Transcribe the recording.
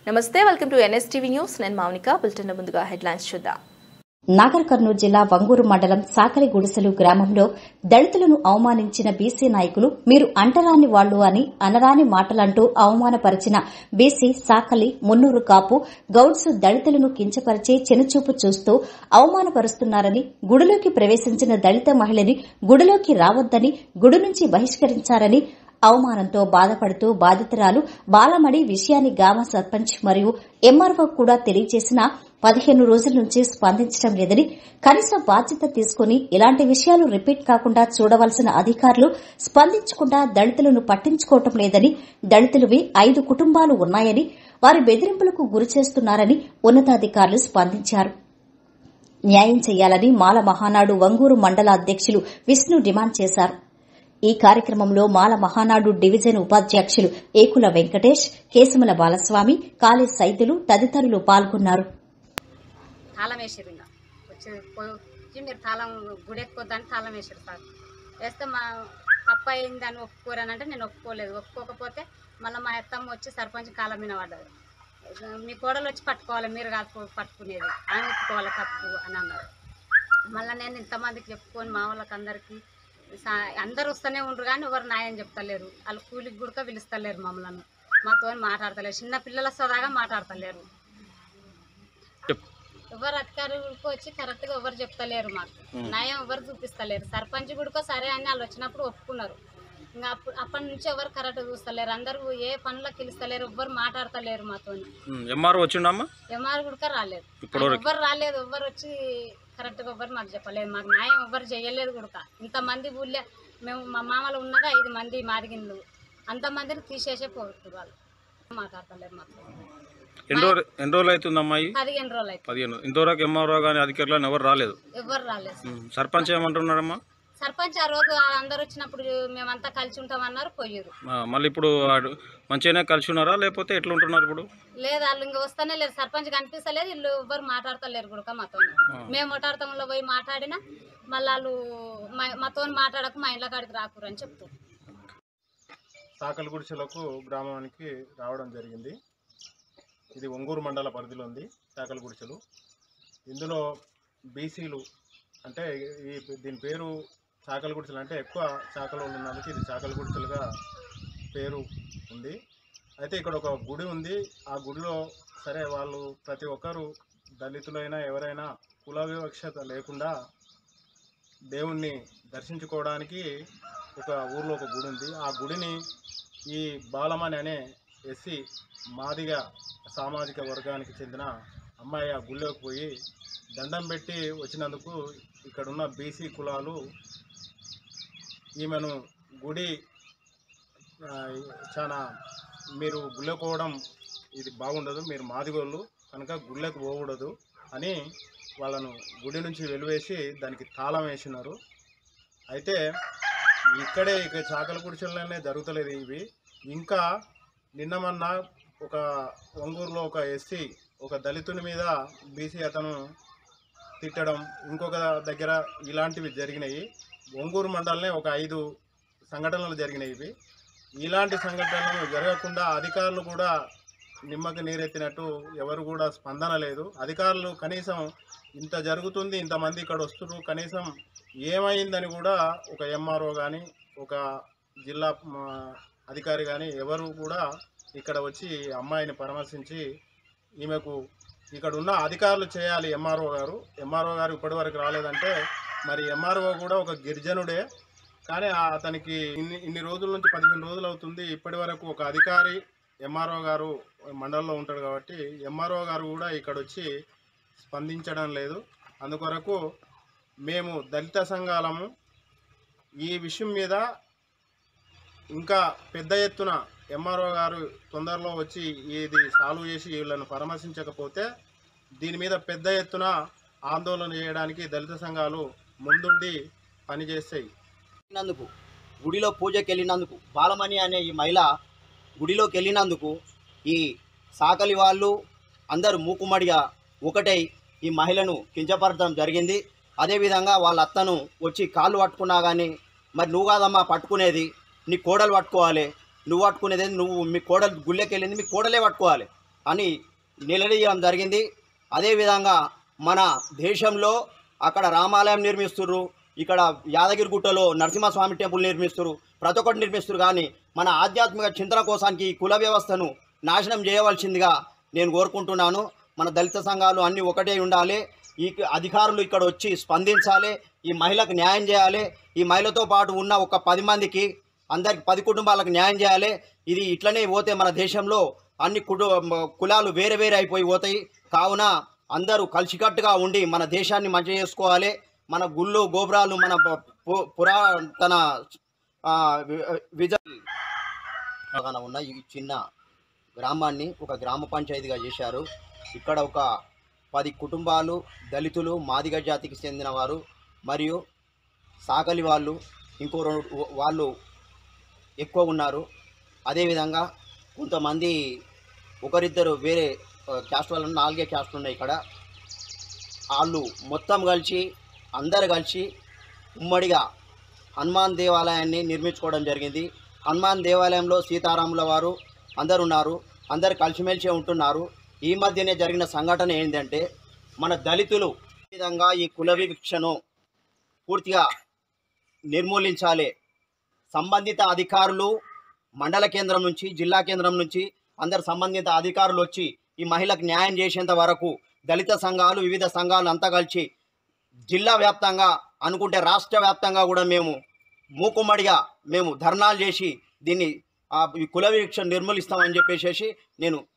నమస్తే, welcome to NSTV news. నేను Mounika. Bulletin ముందుగా హెడ్లైన్స్ చూద్దాం. నాగర్ కర్నూలు జిల్లా వంగూరు మండలం సాకలి గుడిసెలు గ్రామంలో దళితులను అవమానించిన బీసీ నాయకులు మీరు అంటరాని వాళ్లు అని అనరాని మాటలంటూ అవమానపరిచిన బీసీ సాకలి మున్నూరు కాపు గౌడ్స్ దళితులను కించపరిచి చిన్నచూపు చూస్తూ అవమానపరుస్తున్నారని, గుడిలోకి ప్రవేశించిన దళిత మహిళని గుడిలోకి రావద్దని, గుడి నుంచి బహిష్కరించారని, అవమానంతో బాధపడుతూ బాధితురాలు బాలమణి విషయాన్ని గ్రామ సర్పంచ్ మరియు ఎంఆర్ఓ కూడా తెలియజేసినా 15 రోజుల నుంచి స్పందించడం లేదని, కనీస బాధ్యత తీసుకుని ఇలాంటి విషయాలు రిపీట్ కాకుండా చూడవలసిన అధికారులు స్పందించకుండా దళితులను పట్టించుకోవటం లేదని, దళితులవి 5 కుటుంబాలు ఉన్నాయని, వారి బెదిరింపులకు గురిచేస్తున్నారని ఉన్నతాధికారులు స్పందించారు. న్యాయం చేయాలని మాల మహానాడు వంగూరు మండల అధ్యక్షులు విష్ణు డిమాండ్ చేశారు. ఈ కార్యక్రమంలో మాల మహానాడు డివిజన్ ఉపాధ్యక్షులు ఏకుల వెంకటేష్, కేశముల బాలస్వామి, కాళీ సైదులు తదితరులు పాల్గొన్నారు. తాళం వేసారు, ఇంకా వచ్చి మీరు తాళం గుడెక్కొద్దని తాళం వేసారు సార్. వేస్తే మా తప్ప అయిందని ఒప్పుకోరానంటే నేను ఒప్పుకోలేదు. ఒప్పుకోకపోతే మళ్ళీ మా అత్తమ్మ వచ్చి సర్పంచ్ కాలం మీద పడ్డది. మీ కోడలు వచ్చి పట్టుకోవాలి, మీరు కాదు పట్టుకునేది, ఆమె ఒప్పుకోవాలి తప్పు అని అన్నారు. మళ్ళీ నేను ఇంతమందికి చెప్పుకొని మా వాళ్ళకి అందరూ వస్తూనే ఉండరు కానీ ఎవరు న్యాయం చెప్తలేరు. వాళ్ళు కూలికి గుడక పిలుస్తలేరు, మమ్మల్ని మాతో మాట్లాడతలేరు, చిన్న పిల్లల సదాగా మాట్లాడతలేరు. ఎవరు అధికారులకు వచ్చి కరెక్ట్గా ఎవరు చెప్తలేరు, మాకు న్యాయం ఎవరు చూపిస్తలేరు. సర్పంచ్ గుడికో సరే అని వాళ్ళు వచ్చినప్పుడు ఒప్పుకున్నారు. ఇంకా అప్పటి నుంచి ఎవరు కరెక్ట్ చూస్తలేరు, అందరూ ఏ పనులకు పిలుస్తలేరు, ఎవ్వరు మాట్లాడతలేరు మాతో. ఎంఆర్ గుడిక రాలేదు, ఎవ్వరు రాలేదు, ఎవ్వరు వచ్చి కరెక్ట్గా ఎవ్వరు మాకు చెప్పలేదు, మాకు న్యాయం ఎవ్వరు చేయలేదు గుడక. ఇంతమంది ఊళ్ళో మేము మా మామలు ఉన్నగా 5 మంది మాదిగిన్లు, అంతమందిని తీసేసే పోతున్నారు వాళ్ళు, మాట్లాడతలేరు మాకు. ఎన్ని రోజులు అవుతుందమ్మా? 15 రోజులు అయితే. 15. ఇంతవరకు ఎంఆర్ఓ కానీ అధికారులు ఎవరు రాలేదు. సర్పంచ్ ఏమంటున్నారమ్మా? సర్పంచ్ ఆ రోజు అందరు వచ్చినప్పుడు మేమంతా కలిసి ఉంటామన్నారు, పోయారు. మళ్ళీ ఇప్పుడు మంచిగానే కలిసి ఉన్నారా లేకపోతే ఎట్లా ఉంటున్నారు ఇప్పుడు? లేదు, వాళ్ళు ఇంకా వస్తానే లేదు, సర్పంచ్ కనిపిస్తలేదు, వీళ్ళు ఎవ్వరు మాట్లాడతలేరు కూడా మాతో. మేము మొటార్థంలో పోయి మాట్లాడినా మళ్ళీ వాళ్ళు మాతో మాట్లాడక మా ఇంట్లో కాడికి రాకూరు అని చెప్తారు. సాకలి గుడిసెలకు గ్రామానికి రావడం జరిగింది. ఇది వంగూరు మండల పరిధిలో ఉంది చాకలి గుడిసెలు. ఇందులో బీసీలు అంటే దీని పేరు చాకలి గుడిసెలు, అంటే ఎక్కువ చాకలు ఉన్నందుకు ఇది చాకలి గుడిసెలుగా పేరు ఉంది. అయితే ఇక్కడ ఒక గుడి ఉంది. ఆ గుడిలో సరే వాళ్ళు ప్రతి ఒక్కరు దళితులైనా ఎవరైనా కుల వివక్షత లేకుండా దేవుణ్ణి దర్శించుకోవడానికి ఒక ఊర్లో ఒక గుడి ఉంది. ఆ గుడిని ఈ బాలమణి అనే ఎస్సీ మాదిగ సామాజిక వర్గానికి చెందిన అమ్మాయి ఆ గుళ్ళోకి పోయి దండం పెట్టి వచ్చినందుకు ఇక్కడున్న బీసీ కులాలు ఈమెను గుడి చాలా మీరు గుళ్ళకి పోవడం ఇది బాగుండదు, మీరు మాదిగోళ్ళు కనుక గుళ్ళకి పోకూడదు అని వాళ్ళను గుడి నుంచి వెలివేసి దానికి తాళం వేసినారు. అయితే ఇక్కడే చాకలి గుడిసెల్లోనే జరుగుతలేదు ఇవి. ఇంకా నిన్నమన్నా ఒక వంగూరులో ఒక ఎస్సీ ఒక దళితుని మీద బీసీ అతను తిట్టడం, ఇంకొక దగ్గర ఇలాంటివి జరిగినాయి. వంగూరు మండలనే ఒక 5 సంఘటనలు జరిగినాయి ఇవి. ఇలాంటి సంఘటనలు జరగకుండా అధికారులు కూడా నిమ్మకి నీరెత్తినట్టు ఎవరు కూడా స్పందన లేదు. అధికారులు కనీసం ఇంత జరుగుతుంది, ఇంతమంది ఇక్కడ వస్తున్నారు, కనీసం ఏమైందని కూడా ఒక ఎంఆర్ఓ కానీ ఒక జిల్లా అధికారి కానీ ఎవరు కూడా ఇక్కడ వచ్చి అమ్మాయిని పరామర్శించి ఈమెకు ఇక్కడ ఉన్న అధికారులు చేయాలి. ఎంఆర్ఓ గారు ఇప్పటివరకు రాలేదంటే మరి ఎంఆర్ఓ కూడా ఒక గిరిజనుడే, కానీ అతనికి ఇన్ని రోజుల నుంచి 15 రోజులు అవుతుంది, ఇప్పటి వరకు ఒక అధికారి ఎంఆర్ఓ గారు మండలంలో ఉంటాడు కాబట్టి ఎంఆర్ఓ గారు కూడా ఇక్కడ వచ్చి స్పందించడం లేదు. అందుకొరకు మేము దళిత సంఘాలము ఈ విషయం మీద ఇంకా పెద్ద ఎత్తున ఎంఆర్ఓ గారు తొందరలో వచ్చి ఇది సాల్వ్ చేసి వీళ్ళను పరామర్శించకపోతే దీని మీద పెద్ద ఎత్తున ఆందోళన చేయడానికి దళిత సంఘాలు ముందుండి పనిచేస్తాయి. గుడిలో పూజకి వెళ్ళినందుకు బాలమణి అనే ఈ మహిళ గుడిలోకి వెళ్ళినందుకు ఈ సాకలి వాళ్ళు అందరూ మూకుమ్మడిగా ఒకటై ఈ మహిళను కించపరచడం జరిగింది. అదేవిధంగా వాళ్ళ అత్తను వచ్చి కాళ్ళు పట్టుకున్నా కానీ మరి నువ్వు కాదమ్మా పట్టుకునేది, నీ కోడలు పట్టుకోవాలి, నువ్వు పట్టుకునేది, నువ్వు మీ కోడలు గుళ్ళకి వెళ్ళింది మీ కోడలే పట్టుకోవాలి, అని నిలదీయడం జరిగింది. అదేవిధంగా మన దేశంలో అక్కడ రామాలయం నిర్మిస్తున్నారు, ఇక్కడ యాదగిరిగుట్టలో నరసింహస్వామి టెంపుల్ నిర్మిస్తున్నారు, ప్రతి ఒక్కటి నిర్మిస్తున్నారు. కానీ మన ఆధ్యాత్మిక చింతన కోసానికి ఈ కుల వ్యవస్థను నాశనం చేయవలసిందిగా నేను కోరుకుంటున్నాను. మన దళిత సంఘాలు అన్నీ ఒకటే ఉండాలి. ఈ అధికారులు ఇక్కడ వచ్చి స్పందించాలి, ఈ మహిళకు న్యాయం చేయాలి. ఈ మహిళతో పాటు ఉన్న ఒక 10 మందికి అందరికి 10 కుటుంబాలకు న్యాయం చేయాలి. ఇది ఇట్లనే పోతే మన దేశంలో అన్ని కులాలు వేరే వేరే అయిపోయి పోతాయి. కావున అందరూ కలిసికట్టుగా ఉండి మన దేశాన్ని మంచి చేసుకోవాలి. మన గుళ్ళు గోపురాలు మన పురాతన ఉన్న ఈ చిన్న గ్రామాన్ని ఒక గ్రామ పంచాయతీగా చేశారు. ఇక్కడ ఒక 10 కుటుంబాలు దళితులు, మాదిగ జాతికి చెందిన వారు మరియు సాకలి వాళ్ళు, ఇంకో 2 వాళ్ళు ఎక్కువ ఉన్నారు. అదేవిధంగా కొంతమంది ఒకరిద్దరు వేరే క్యాస్ట్ వాళ్ళు 4 క్యాస్ట్లు ఉన్నాయి ఇక్కడ. వాళ్ళు మొత్తం కలిసి అందరు కలిసి ఉమ్మడిగా హనుమాన్ దేవాలయాన్ని నిర్మించుకోవడం జరిగింది. హనుమాన్ దేవాలయంలో సీతారాముల వారు అందరు ఉన్నారు, అందరు కలిసిమెలిసి ఉంటున్నారు. ఈ మధ్యనే జరిగిన సంఘటన ఏంటంటే మన దళితులు ఈ విధంగా ఈ కుల వివక్షను పూర్తిగా నిర్మూలించాలి. సంబంధిత అధికారులు మండల కేంద్రం నుంచి జిల్లా కేంద్రం నుంచి అందరు సంబంధిత అధికారులు వచ్చి ఈ మహిళకు న్యాయం చేసేంత వరకు దళిత సంఘాలు వివిధ సంఘాలు అంతా కలిసి జిల్లా వ్యాప్తంగా అనుకుంటే రాష్ట్ర వ్యాప్తంగా కూడా మేము మూకుమ్మడిగా మేము ధర్నాలు చేసి దీన్ని ఈ కుల వివక్షను నిర్మూలిస్తామని చెప్పేసి నేను